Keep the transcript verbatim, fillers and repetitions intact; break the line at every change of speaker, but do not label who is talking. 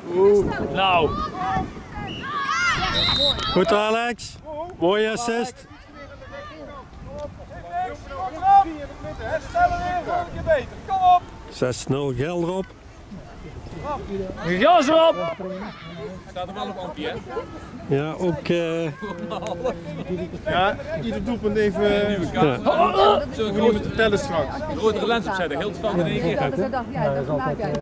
Nou.
Goed Alex. Mooie assist. zes nul Gelderop.
Gas erop!
Staat er wel op Ampie, hè?
Ja, ook... Uh...
Ja, ieder doelpunt even...
Ja.
Zo, we moeten tellen straks.
Grotere lens opzetten, heel het veld in één keer.